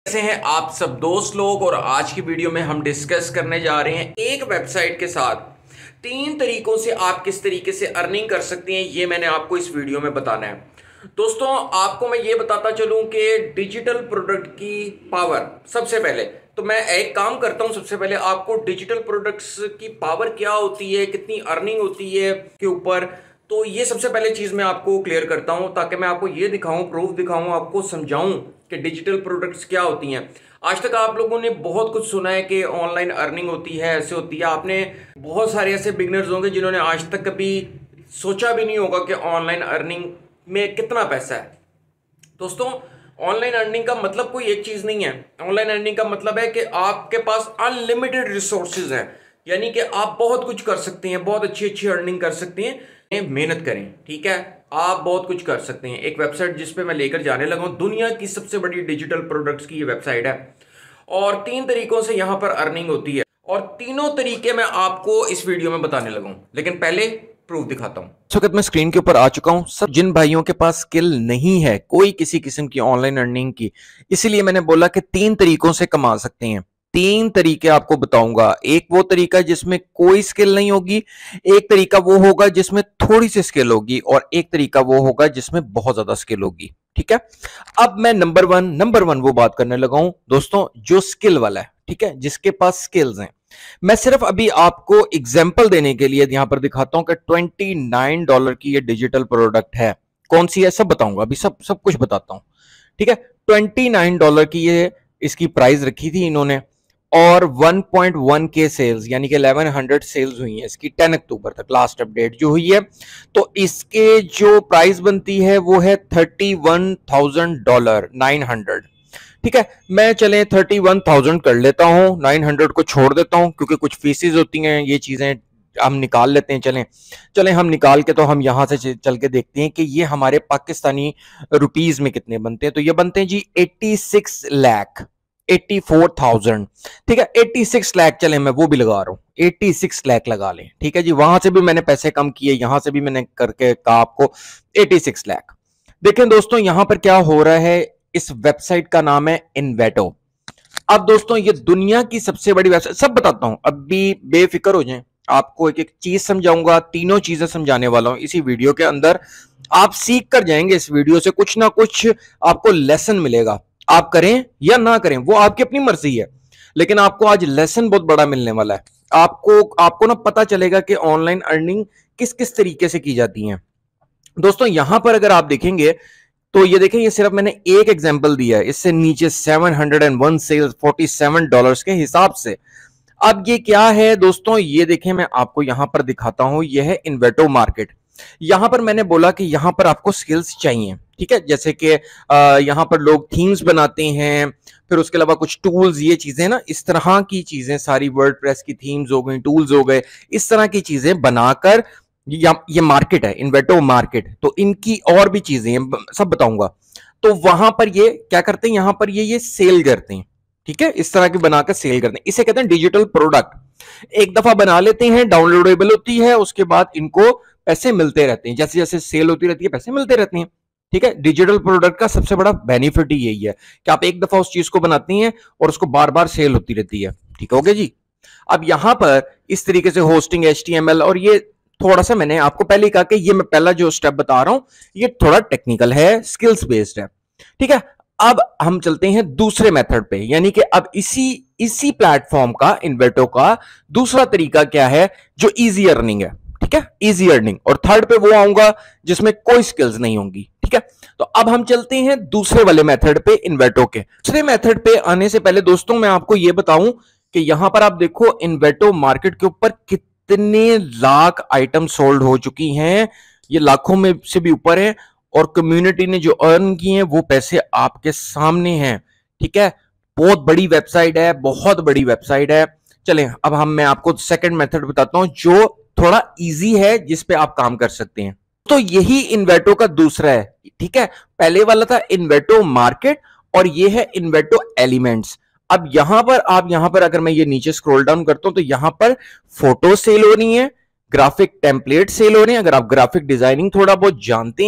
कैसे हैं आप सब दोस्त लोग। और आज की वीडियो में हम डिस्कस करने जा रहे हैं एक वेबसाइट के साथ 3 तरीकों से आप किस तरीके से अर्निंग कर सकते हैं। ये मैंने आपको इस वीडियो में बताना है। दोस्तों आपको मैं ये बताता चलूं कि डिजिटल प्रोडक्ट की पावर, सबसे पहले तो मैं एक काम करता हूं, सबसे पहले आपको डिजिटल प्रोडक्ट्स की पावर क्या होती है, कितनी अर्निंग होती है के ऊपर, तो ये सबसे पहले चीज मैं आपको क्लियर करता हूं ताकि मैं आपको ये दिखाऊं, प्रूफ दिखाऊं, आपको समझाऊं कि डिजिटल प्रोडक्ट्स क्या होती हैं। आज तक आप लोगों ने बहुत कुछ सुना है कि ऑनलाइन अर्निंग होती है, ऐसे होती है। आपने बहुत सारे ऐसे बिगनर्स होंगे जिन्होंने आज तक कभी सोचा भी नहीं होगा कि ऑनलाइन अर्निंग में कितना पैसा है। दोस्तों ऑनलाइन अर्निंग का मतलब कोई एक चीज नहीं है। ऑनलाइन अर्निंग का मतलब है कि आपके पास अनलिमिटेड रिसोर्सेज हैं, यानी कि आप बहुत कुछ कर सकते हैं, बहुत अच्छी अच्छी अर्निंग कर सकते हैं। मेहनत करें, ठीक है, आप बहुत कुछ कर सकते हैं। एक वेबसाइट जिस पे मैं लेकर जाने लगा हूं, दुनिया की सबसे बड़ी डिजिटल प्रोडक्ट्स की ये वेबसाइट है और 3 तरीकों से यहां पर अर्निंग होती है और तीनों तरीके मैं आपको इस वीडियो में बताने लगा हूं। लेकिन पहले प्रूफ दिखाता हूं। इस वक्त मैं स्क्रीन के ऊपर आ चुका हूं। सब जिन भाइयों के पास स्किल नहीं है कोई किसी किस्म की ऑनलाइन अर्निंग की, इसीलिए मैंने बोला कि 3 तरीकों से कमा सकते हैं। 3 तरीके आपको बताऊंगा। एक वो तरीका जिसमें कोई स्किल नहीं होगी, एक तरीका वो होगा जिसमें थोड़ी सी स्किल होगी और एक तरीका वो होगा जिसमें बहुत ज्यादा स्किल होगी। ठीक है, अब मैं नंबर वन वो बात करने लगा हूं दोस्तों, जो स्किल वाला है, ठीक है, जिसके पास स्किल्स हैं। मैं सिर्फ अभी आपको एग्जाम्पल देने के लिए यहां पर दिखाता हूं कि $29 की ये डिजिटल प्रोडक्ट है। कौन सी है सब बताऊंगा, अभी सब सब कुछ बताता हूं। ठीक है, $29 की ये इसकी प्राइस रखी थी इन्होंने और 1.1 के सेल्स यानी कि 1100 सेल्स हुई है इसकी 10 अक्टूबर तक, लास्ट अपडेट जो हुई है। तो इसके जो प्राइस बनती है वो है $31,000 900। ठीक है, मैं चले 31,000 कर लेता हूं, 900 को छोड़ देता हूं क्योंकि कुछ फीसेस होती हैं, ये चीजें हम निकाल लेते हैं। चलें हम निकाल के, तो हम यहां से चल के देखते हैं कि ये हमारे पाकिस्तानी रुपीस में कितने बनते हैं। तो ये बनते हैं जी 86 लाख 84,000। ठीक है, 86 लाख, चले मैं वो भी लगा रहा हूं, 86 लाख लगा लें। ठीक है जी, वहां से भी मैंने पैसे कम किए, यहां से भी मैंने करके कहा आपको 86 लाख। देखें दोस्तों यहां पर क्या हो रहा है, इस वेबसाइट का नाम है इन्वेटो। अब दोस्तों ये दुनिया की सबसे बड़ी वेबसाइट, सब बताता हूं, अभी बेफिक्र हो जाएं, आपको एक एक चीज समझाऊंगा, तीनों चीजें समझाने वाला हूं इसी वीडियो के अंदर। आप सीख कर जाएंगे इस वीडियो से, कुछ ना कुछ आपको लेसन मिलेगा। आप करें या ना करें वो आपकी अपनी मर्जी है, लेकिन आपको आज लेसन बहुत बड़ा मिलने वाला है। आपको ना पता चलेगा कि ऑनलाइन अर्निंग किस किस तरीके से की जाती है। दोस्तों यहां पर अगर आप देखेंगे तो ये देखें, ये सिर्फ मैंने एक एग्जांपल दिया है, इससे नीचे 701 सेल्स $47 के हिसाब से। अब ये क्या है दोस्तों, ये देखें मैं आपको यहां पर दिखाता हूं, ये है इन्वेटो मार्केट। यहां पर मैंने बोला कि यहां पर आपको स्किल्स चाहिए, ठीक है, जैसे कि यहां पर लोग थीम्स बनाते हैं, फिर उसके अलावा कुछ टूल्स, ये चीजें ना, इस तरह की चीजें सारी, वर्डप्रेस की थीम्स हो गई, टूल्स हो गए, इस तरह की चीजें बनाकर ये मार्केट है इन्वेटो मार्केट। तो इनकी और भी चीजें सब बताऊंगा। तो वहां पर ये क्या करते हैं, यहां पर ये सेल करते हैं, ठीक है, इस तरह की बनाकर सेल करते हैं। इसे कहते हैं डिजिटल प्रोडक्ट। एक दफा बना लेते हैं, डाउनलोडेबल होती है, उसके बाद इनको पैसे मिलते रहते हैं, जैसे जैसे सेल होती रहती है पैसे मिलते रहते हैं। ठीक है, डिजिटल प्रोडक्ट का सबसे बड़ा बेनिफिट ही यही है कि आप एक दफा उस चीज को बनाती हैं और उसको बार बार सेल होती रहती है। ठीक हो गया जी। अब यहां पर इस तरीके से होस्टिंग, HTML, और ये थोड़ा सा मैंने आपको पहले ही कहा कि ये मैं पहला जो स्टेप बता रहा हूं ये थोड़ा टेक्निकल है, स्किल्स बेस्ड है। ठीक है, अब हम चलते हैं दूसरे मेथड पे, यानी कि अब इसी प्लेटफॉर्म का, इन्वेटो का दूसरा तरीका क्या है जो इजी अर्निंग है। ठीक है, इजी अर्निंग। और थर्ड पे वो आऊंगा जिसमें कोई स्किल्स नहीं होंगी। ठीक है, तो अब हम चलते हैं दूसरे वाले मेथड पे, इन्वेटो के दूसरे मेथड पे आने से पहले दोस्तों मैं आपको यह बताऊं कि यहां पर आप देखो इन्वेटो मार्केट के ऊपर कितने लाख आइटम सोल्ड हो चुकी हैं, ये लाखों में से भी ऊपर है, और कम्युनिटी ने जो अर्न किए हैं वो पैसे आपके सामने हैं। ठीक है, बहुत बड़ी वेबसाइट है, बहुत बड़ी वेबसाइट है। चलें अब मैं आपको सेकंड मेथड बताता हूं जो थोड़ा इजी है, जिस पे आप काम कर सकते हैं। तो यही इन्वेटो का दूसरा है। ठीक है, पहले वाला था इन्वेटो मार्केट और ये है इन्वेटो एलिमेंट्स। अब यहां पर अगर मैं ये नीचे स्क्रॉल डाउन करता हूं तो यहां पर फोटो सेल हो रही है, ग्राफिक टेम्पलेट सेल हो रहे हैं। अगर आप ग्राफिक डिजाइनिंग थोड़ा बहुत जानते हैं,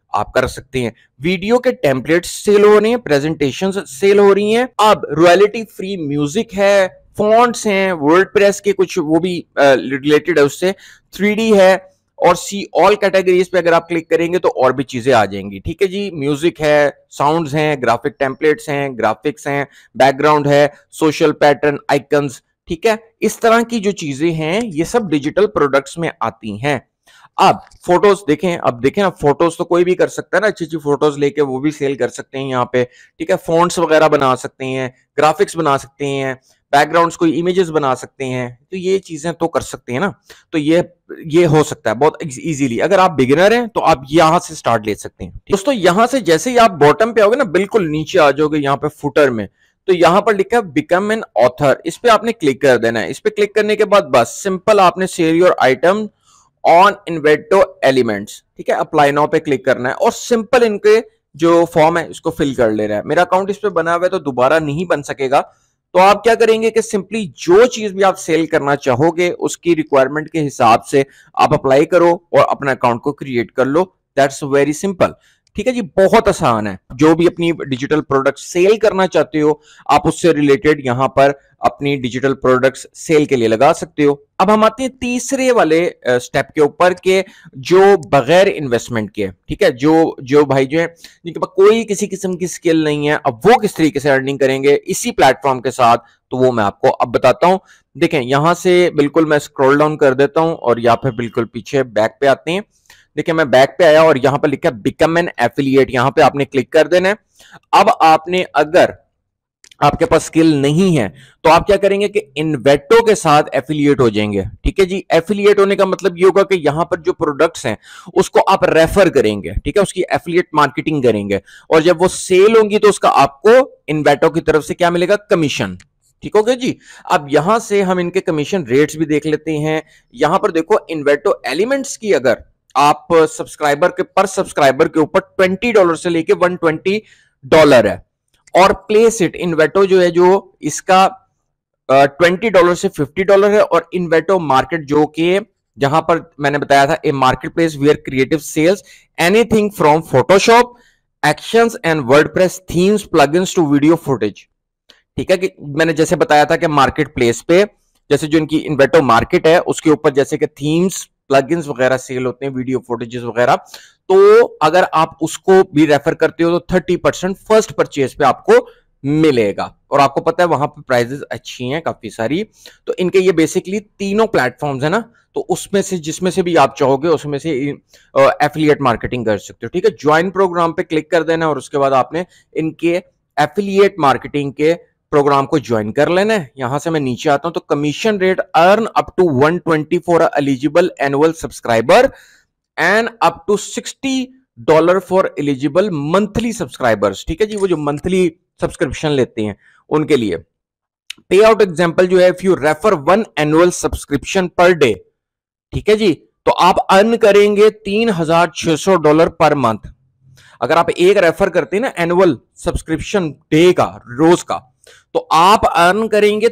आप कर सकते हैं। वीडियो के टेम्पलेट्स सेल हो रहे हैं, प्रेजेंटेशंस सेल हो रही हैं। अब रॉयल्टी फ्री म्यूजिक है, फॉन्ट्स हैं, वर्डप्रेस के कुछ वो भी रिलेटेड है उससे, 3D है, और सी ऑल कैटेगरीज पे अगर आप क्लिक करेंगे तो और भी चीजें आ जाएंगी। ठीक है जी, म्यूजिक है, साउंड्स हैं, ग्राफिक टेम्पलेट्स हैं, ग्राफिक्स हैं, बैकग्राउंड है, सोशल पैटर्न, आइकन्स। ठीक है, इस तरह की जो चीजें हैं ये सब डिजिटल प्रोडक्ट्स में आती हैं। अब फोटोज देखें, अब देखें ना, फोटोज तो कोई भी कर सकता है ना, अच्छी अच्छी फोटोज लेके वो भी सेल कर सकते हैं यहाँ पे। ठीक है, फॉन्ट्स वगैरह बना सकते हैं, ग्राफिक्स बना सकते हैं, बैकग्राउंड्स, कोई इमेजेस बना सकते हैं, तो ये चीजें तो कर सकते हैं ना। तो ये हो सकता है बहुत इजीली। अगर आप बिगिनर हैं तो आप यहां से स्टार्ट ले सकते हैं। दोस्तों यहां से जैसे ही आप बॉटम पे आओगे ना, बिल्कुल नीचे आ जाओगे यहाँ पे फुटर में, तो यहां पर लिखा है बिकम एन ऑथर, इस पे आपने क्लिक कर देना है। इस पे क्लिक करने के बाद बस सिंपल आपने share your item on Envato elements, ठीक है, अप्लाई नाउ पे क्लिक करना है और सिंपल इनके जो फॉर्म है इसको फिल कर लेना है। मेरा अकाउंट इस पे बना हुआ है तो दोबारा नहीं बन सकेगा, तो आप क्या करेंगे कि सिंपली जो चीज भी आप सेल करना चाहोगे उसकी रिक्वायरमेंट के हिसाब से आप अप्लाई करो और अपना अकाउंट को क्रिएट कर लो। That's very simple. ठीक है जी, बहुत आसान है। जो भी अपनी डिजिटल प्रोडक्ट सेल करना चाहते हो आप उससे रिलेटेड यहां पर अपनी डिजिटल प्रोडक्ट्स सेल के लिए लगा सकते हो। अब हम आते हैं तीसरे वाले स्टेप के ऊपर के, जो बगैर इन्वेस्टमेंट के। ठीक है, जो भाई जो है जिनके पास कोई किसी किस्म की स्किल नहीं है, अब वो किस तरीके से अर्निंग करेंगे इसी प्लेटफॉर्म के साथ, तो वो मैं आपको अब बताता हूं। देखें यहां से बिल्कुल मैं स्क्रॉल डाउन कर देता हूं और यहाँ पे बिल्कुल पीछे बैक पे आते हैं। देखिए मैं बैक पे आया और यहां पर लिखा है बिकम एन एफिलिएट, यहां पे आपने क्लिक कर देना है। अब आपने, अगर आपके पास स्किल नहीं है तो आप क्या करेंगे कि इन्वेटो के साथ एफिलिएट हो जाएंगे। ठीक है जी, एफिलिएट होने का मतलब ये होगा कि यहां पर जो प्रोडक्ट्स हैं उसको आप रेफर करेंगे, ठीक है, उसकी एफिलिएट मार्केटिंग करेंगे, और जब वो सेल होंगी तो उसका आपको इन्वेटो की तरफ से क्या मिलेगा, कमीशन। ठीक हो गया जी। अब यहां से हम इनके कमीशन रेट्स भी देख लेते हैं। यहां पर देखो इन्वेटो एलिमेंट्स की अगर आप सब्सक्राइबर के, पर सब्सक्राइबर के ऊपर $20 से लेके $120 है, और प्लेस इट इन्वेटो जो है, जो इसका $20 से $50 है, और इन्वेटो मार्केट जो कि जहां पर मैंने बताया था a marketplace where creative sells anything from Photoshop actions and WordPress themes plugins to video footage. ठीक है, कि मैंने जैसे बताया था कि मार्केट प्लेस पे जैसे जो इनकी इन्वेटो मार्केट है उसके ऊपर जैसे कि थीम्स, प्लगइन्स वगैरह सेल होते हैं, वीडियो फुटेजेस वगैरह, तो अगर आप उसको भी रेफर करते हो तो 30% फर्स्ट परचेज पे आपको मिलेगा। और आपको पता है वहां पे प्राइजेस अच्छी हैं काफी सारी। तो इनके ये बेसिकली तीनों प्लेटफॉर्म्स है ना, तो उसमें से जिसमें से भी आप चाहोगे उसमें से एफिलिएट मार्केटिंग कर सकते हो। ठीक है, ज्वाइन प्रोग्राम पे क्लिक कर देना और उसके बाद आपने इनके एफिलिएट मार्केटिंग के प्रोग्राम को ज्वाइन कर लेना है। यहां से मैं नीचे आता हूं तो commission rate earn up to 120 for eligible annual subscriber and up to $60 for eligible monthly subscribers. ठीक है जी, वो जो मंथली सब्सक्रिप्शन लेते हैं उनके लिए। पे आउट एग्जाम्पल जो है, if you refer 1 annual subscription per day, ठीक है जी, तो आप अर्न करेंगे $3600 पर मंथ। अगर आप एक रेफर करते हैं ना एनुअल सब्सक्रिप्शन डे का, रोज का, तो आप अर्न करेंगे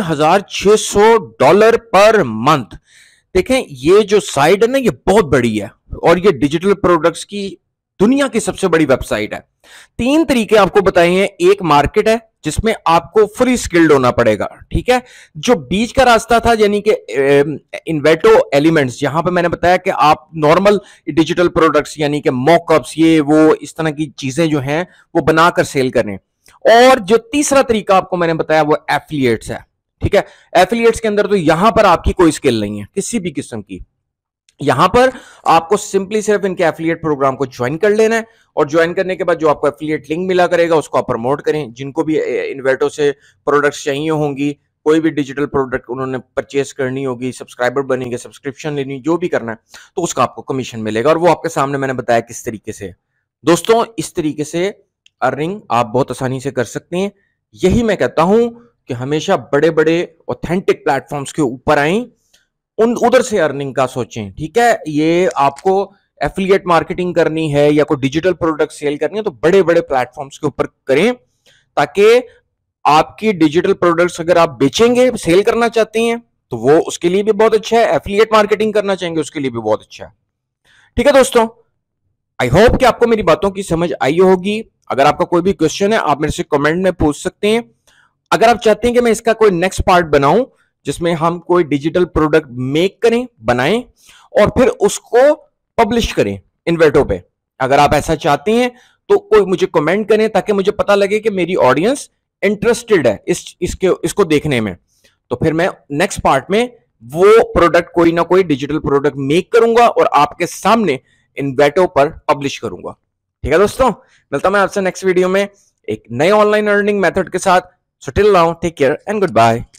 $3600 पर मंथ। देखें ये जो साइट है ना ये बहुत बड़ी है और ये डिजिटल प्रोडक्ट्स की दुनिया की सबसे बड़ी वेबसाइट है। 3 तरीके आपको बताए हैं। एक मार्केट है जिसमें आपको फ्री स्किल्ड होना पड़ेगा, ठीक है। जो बीच का रास्ता था यानी कि इन्वेटो एलिमेंट्स, यहां पे मैंने बताया कि आप नॉर्मल डिजिटल प्रोडक्ट्स यानी कि मॉकअप्स, ये वो इस तरह की चीजें जो हैं वो बनाकर सेल करें। और जो तीसरा तरीका आपको मैंने बताया वो एफिलिएट्स है, ठीक है। एफिलिएट्स के अंदर तो यहां पर आपकी कोई स्किल नहीं है किसी भी किस्म की। यहां पर आपको सिंपली सिर्फ इनके एफिलिएट प्रोग्राम को ज्वाइन कर लेना है और ज्वाइन करने के बाद जो आपको एफिलिएट लिंक मिला करेगा उसको आप प्रमोट करें। जिनको भी इन्वेटो से प्रोडक्ट्स चाहिए होंगी, कोई भी डिजिटल प्रोडक्ट उन्होंने परचेस करनी होगी, सब्सक्राइबर बनेंगे, सब्सक्रिप्शन लेनी, जो भी करना है, तो उसका आपको कमीशन मिलेगा। और वो आपके सामने मैंने बताया किस तरीके से। दोस्तों इस तरीके से अर्निंग आप बहुत आसानी से कर सकते हैं। यही मैं कहता हूं कि हमेशा बड़े बड़े ऑथेंटिक प्लेटफॉर्म्स के ऊपर आएं, उधर से अर्निंग का सोचें, ठीक है। ये आपको एफिलिएट मार्केटिंग करनी है या कोई डिजिटल प्रोडक्ट सेल करनी है तो बड़े बड़े प्लेटफॉर्म्स के ऊपर करें, ताकि आपकी डिजिटल प्रोडक्ट्स अगर आप बेचेंगे, सेल करना चाहते हैं तो वो उसके लिए भी बहुत अच्छा है। एफिलिएट मार्केटिंग करना चाहेंगे उसके लिए भी बहुत अच्छा है। ठीक है दोस्तों, आई होप कि आपको मेरी बातों की समझ आई होगी। अगर आपका कोई भी क्वेश्चन है आप मेरे से कमेंट में पूछ सकते हैं। अगर आप चाहते हैं कि मैं इसका कोई नेक्स्ट पार्ट बनाऊं जिसमें हम कोई डिजिटल प्रोडक्ट मेक करें, बनाएं और फिर उसको पब्लिश करें इन्वेटो पे, अगर आप ऐसा चाहते हैं तो कोई मुझे कमेंट करें ताकि मुझे पता लगे कि मेरी ऑडियंस इंटरेस्टेड है इसको देखने में। तो फिर मैं नेक्स्ट पार्ट में वो प्रोडक्ट, कोई ना कोई डिजिटल प्रोडक्ट मेक करूंगा और आपके सामने इन्वेटो पर पब्लिश करूंगा। ठीक है दोस्तों, मिलता हूं मैं आपसे नेक्स्ट वीडियो में एक नए ऑनलाइन अर्निंग मेथड के साथ। So till now take care and good bye.